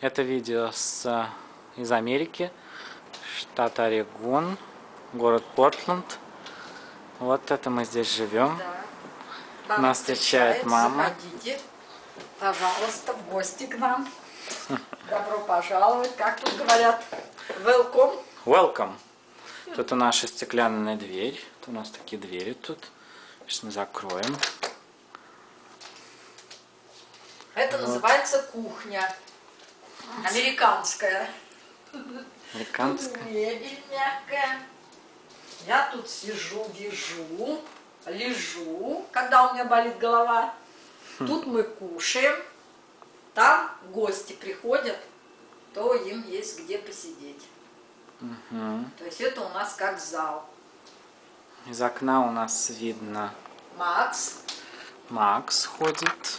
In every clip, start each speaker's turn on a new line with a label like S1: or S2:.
S1: Это видео из Америки, штат Орегон, город Портленд. Вот это мы здесь живем.
S2: Да.
S1: Нас встречает мама.
S2: Заходите, пожалуйста, в гости к нам. Добро пожаловать, как тут говорят. Welcome.
S1: Welcome. Тут у нас стеклянная дверь. Тут у нас такие двери тут. Сейчас мы закроем.
S2: Это называется кухня. Американская.
S1: Американская.
S2: Тут мебель мягкая. Я тут сижу, вяжу, лежу, когда у меня болит голова. Тут мы кушаем. Там гости приходят, то им есть где посидеть. То есть это у нас как зал.
S1: Из окна у нас видно Макс ходит.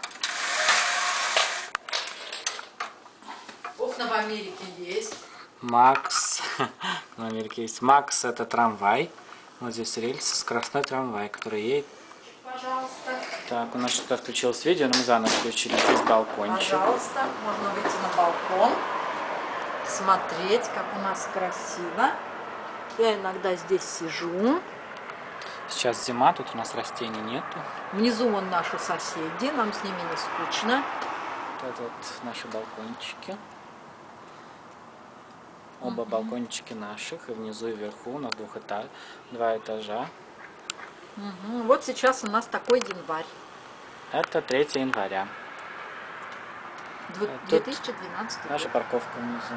S2: Окна в Америке есть.
S1: Макс. В Америке есть Макс, это трамвай. Вот здесь рельсы, скоростной трамвай, который едет.
S2: Пожалуйста.
S1: Так, у нас что-то отключилось видео, но мы заново включили. Здесь балкончик.
S2: Пожалуйста, можно выйти на балкон, смотреть, как у нас красиво. Я иногда здесь сижу.
S1: Сейчас зима, тут у нас растений нету.
S2: Внизу вон наши соседи, нам с ними не скучно.
S1: Вот это вот наши балкончики. Оба балкончики наших, и внизу, и вверху, у нас два этажа.
S2: Вот сейчас у нас такой январь.
S1: Это 3 января.
S2: 2012 год.
S1: Наша парковка внизу.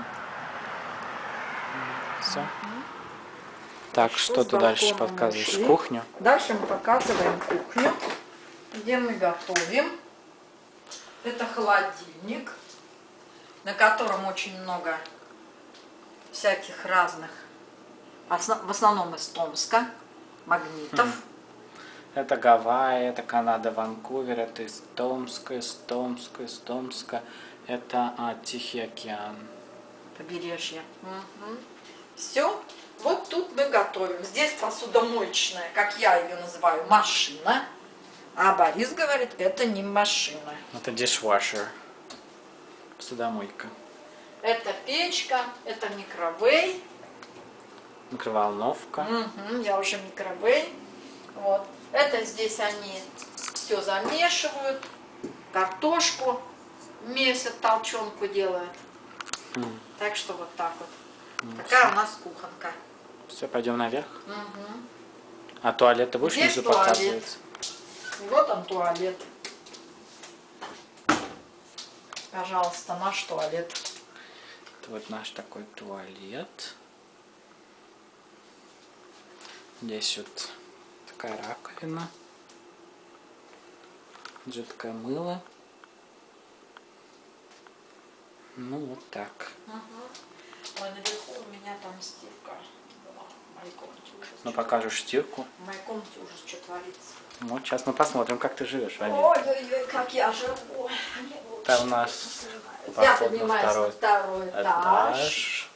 S1: Все. Так, что ты дальше показываешь? Кухню?
S2: Дальше мы показываем кухню, где мы готовим. Это холодильник, на котором очень много всяких разных, в основном из Томска, магнитов.
S1: Это Гавайи, это Канада, Ванкувер, это из Томска. Это Тихий океан.
S2: Побережье. Все. Вот тут мы готовим. Здесь посудомоечная, как я ее называю, машина. А Борис говорит, это не машина.
S1: Это dishwasher. Посудомойка.
S2: Это печка, это микровей.
S1: Микроволновка.
S2: Я уже микровей. Вот. Это здесь они все замешивают. Картошку месяц, толченку делают. Так что вот так вот. Такая у нас кухонка.
S1: Все, пойдем наверх. А туалет ты будешь
S2: Здесь
S1: внизу
S2: туалет.
S1: показывать?
S2: Вот он туалет. Пожалуйста, наш туалет.
S1: Это вот наш такой туалет. Здесь вот такая раковина. Жидкое мыло. Ну вот так.
S2: Ой, наверху у меня там стирка была. В моей комнате ужас.
S1: Ну покажешь стирку.
S2: В моей комнате ужас, что творится.
S1: Вот сейчас мы посмотрим, как ты живешь в Америке.
S2: Ой-ой-ой, как я живу.
S1: Там у нас
S2: Я
S1: поход на
S2: поднимаюсь на второй этаж.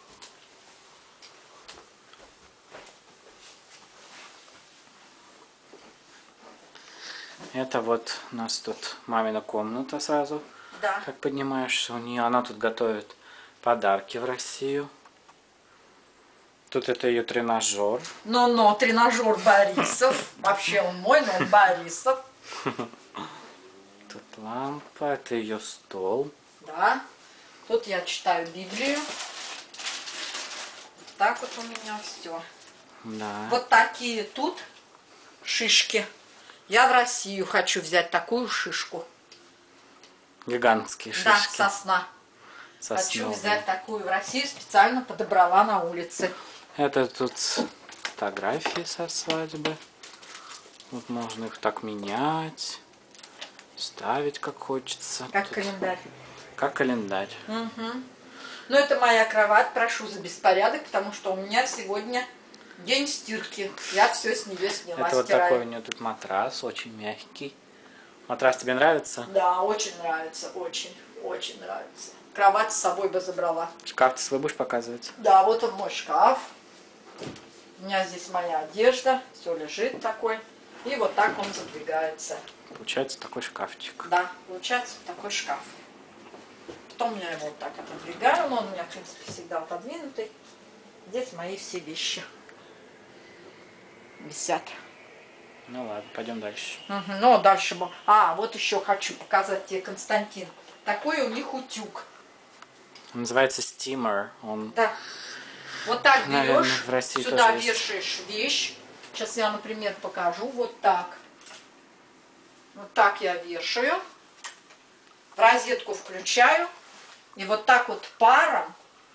S1: Это вот у нас тут мамина комната сразу.
S2: Да.
S1: Как поднимаешься у нее, она тут готовит подарки в Россию. Тут это ее тренажер.
S2: Но тренажер Борисов. Вообще он мой, но он Борисов.
S1: Тут лампа, это ее стол.
S2: Да. Тут я читаю Библию. Вот так вот у меня все.
S1: Да.
S2: Вот такие тут шишки. Я в Россию хочу взять такую шишку.
S1: Гигантские шишки.
S2: Да, сосна. Хочу взять такую в Россию, специально подобрала на улице.
S1: Это тут фотографии со свадьбы. Вот можно их так менять, ставить как хочется.
S2: Как
S1: тут
S2: календарь.
S1: Как календарь.
S2: Ну, это моя кровать, прошу за беспорядок, потому что у меня сегодня день стирки. Я все с нее сняла,
S1: Это вот
S2: стираю.
S1: такой у нее тут матрас, очень мягкий. Матрас тебе нравится?
S2: Да, очень нравится, очень нравится. Кровать с собой бы забрала.
S1: Шкаф ты свой будешь показывать?
S2: Да, вот он мой шкаф. У меня здесь моя одежда, все лежит такой. И вот так он задвигается.
S1: Получается такой шкафчик.
S2: Да, получается такой шкаф. Потом я его вот так отодвигаю, но он у меня, в принципе, всегда отодвинутый. Здесь мои все вещи висят.
S1: Ну ладно, пойдем дальше.
S2: Ну, дальше... А, вот еще хочу показать тебе, Константин. Такой у них утюг.
S1: Он называется стимер. Он,
S2: Да. Вот так
S1: наверное,
S2: берешь,
S1: в России
S2: сюда
S1: тоже есть.
S2: вешаешь вещь. Сейчас я, например, покажу. Вот так. Вот так я вешаю. Розетку включаю. И вот так вот паром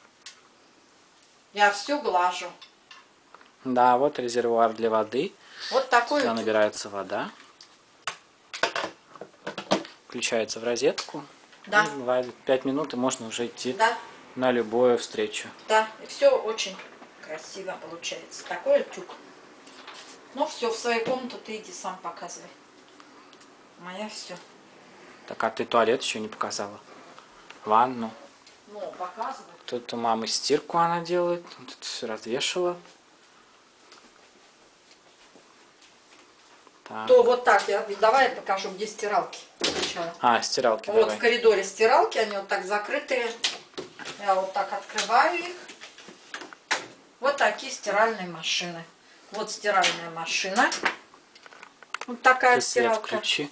S2: я все глажу.
S1: Да, вот резервуар для воды.
S2: Вот такой
S1: Сюда
S2: утюг.
S1: набирается вода. Включается в розетку.
S2: Да.
S1: И бывает 5 минут, и можно уже идти
S2: Да,
S1: на любую встречу.
S2: да. И все очень красиво получается. Такой утюг. Ну все, в свою комнату ты иди сам показывай. Моя все.
S1: Так, а ты туалет еще не показала? Ванну.
S2: Ну, показывай.
S1: Тут у мамы стирку она делает. Тут все развешала. Так.
S2: То вот так я. Давай я покажу, где стиралки. Сначала.
S1: А, стиралки
S2: Вот
S1: давай.
S2: в коридоре стиралки, они вот так закрытые. Я вот так открываю их. Вот такие стиральные машины. Вот стиральная машина. Вот такая
S1: Ты свет
S2: стиралка.
S1: включи.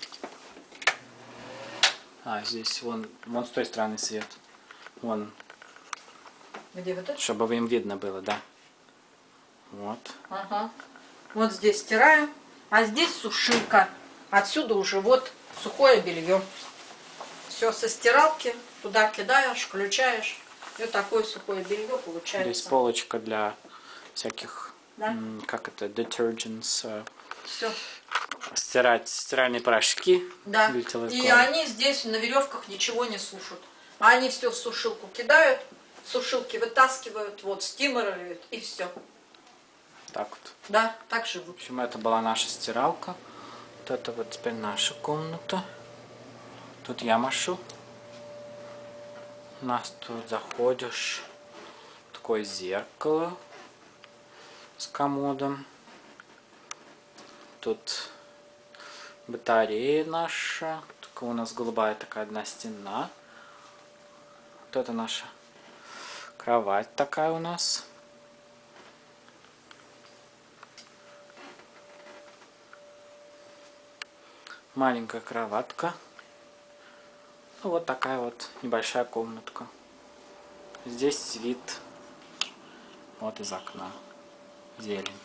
S1: А, здесь вон с той стороны свет. Вон,
S2: Где вот это?
S1: чтобы им видно было, да. Вот.
S2: Ага. Вот здесь стираю. А здесь сушилка. Отсюда уже вот сухое белье. Все со стиралки. Туда кидаешь, включаешь. И вот такое сухое белье получается.
S1: Здесь полочка для всяких,
S2: Да.
S1: как это, detergents,
S2: Все.
S1: стиральные порошки.
S2: Да.
S1: для тела
S2: И
S1: склада.
S2: они здесь на веревках ничего не сушат. А они все в сушилку кидают, сушилки вытаскивают, вот стимируют и все.
S1: Так вот.
S2: Да, так
S1: В
S2: живут.
S1: общем, это была наша стиралка. Вот это вот теперь наша комната. Тут я машу. У нас тут заходишь. Такое зеркало с комодом. Тут батарея наша. Только у нас голубая такая одна стена. Вот это наша кровать такая у нас. Маленькая кроватка. Ну, вот такая вот небольшая комнатка. Здесь вид вот из окна. Зелень.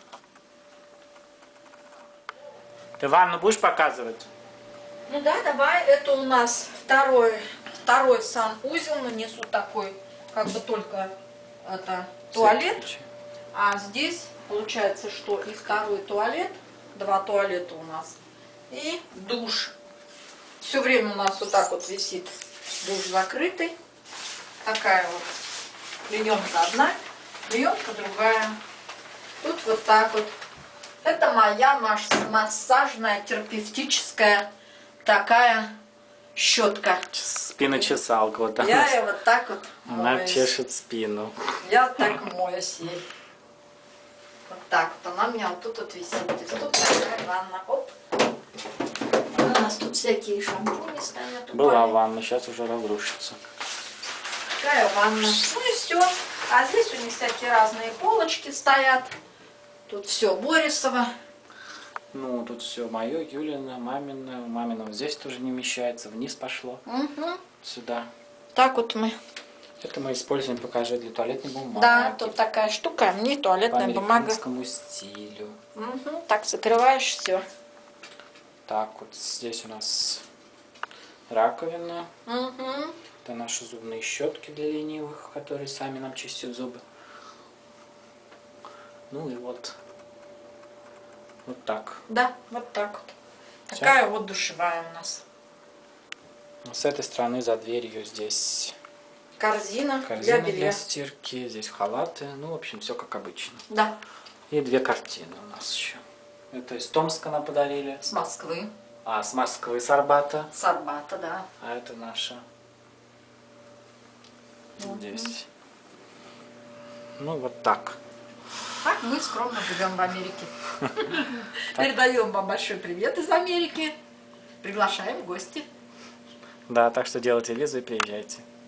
S1: Ты ванну будешь показывать?
S2: Ну да, давай. Это у нас второй санузел. Нанесу такой, как бы только это туалет.
S1: Включи.
S2: А здесь получается, что и второй туалет. Два туалета у нас. И душ. Все время у нас вот так вот висит душ закрытый. Такая вот клеенка одна, клеенка другая. Тут вот так вот. Это моя массажная терапевтическая такая щетка.
S1: Спиночесалка вот там.
S2: Я ее вот так вот
S1: Она
S2: моюсь.
S1: чешет спину.
S2: Я так моюсь ей. Вот так вот. Она у меня вот тут вот висит. И тут такая ванна. Оп. У нас тут всякие шампуни стоят.
S1: Была
S2: упали.
S1: ванна, сейчас уже разрушится.
S2: Такая ванна. Ну и все. А здесь у них всякие разные полочки стоят. Тут все Борисово.
S1: Ну, тут все мое, Юлина, мамина. Мамина вот здесь тоже не вмещается. Вниз пошло.
S2: Угу.
S1: Сюда.
S2: Так вот мы.
S1: Это мы используем, покажи, для туалетной бумаги.
S2: Да, тут такая штука. Мне
S1: По
S2: туалетная бумага.
S1: американскому стилю.
S2: Угу. Так закрываешь все.
S1: Так, вот здесь у нас раковина.
S2: Угу.
S1: Это наши зубные щетки для ленивых, которые сами нам чистят зубы. Ну и вот. Вот так.
S2: Да, вот так вот.
S1: Всё.
S2: Такая вот душевая у нас.
S1: С этой стороны за дверью здесь
S2: Корзина,
S1: корзина
S2: для белья.
S1: для стирки, здесь халаты. Ну, в общем, все как обычно.
S2: Да,
S1: И две картины у нас еще. Это из Томска нам подарили.
S2: с Москвы,
S1: А с Москвы, с Арбата.
S2: с Арбата, да.
S1: А это наша. Здесь. Ну, вот так.
S2: Так мы скромно живем в Америке. Передаем вам большой привет из Америки. Приглашаем в гости.
S1: Да, так что делайте визу и приезжайте.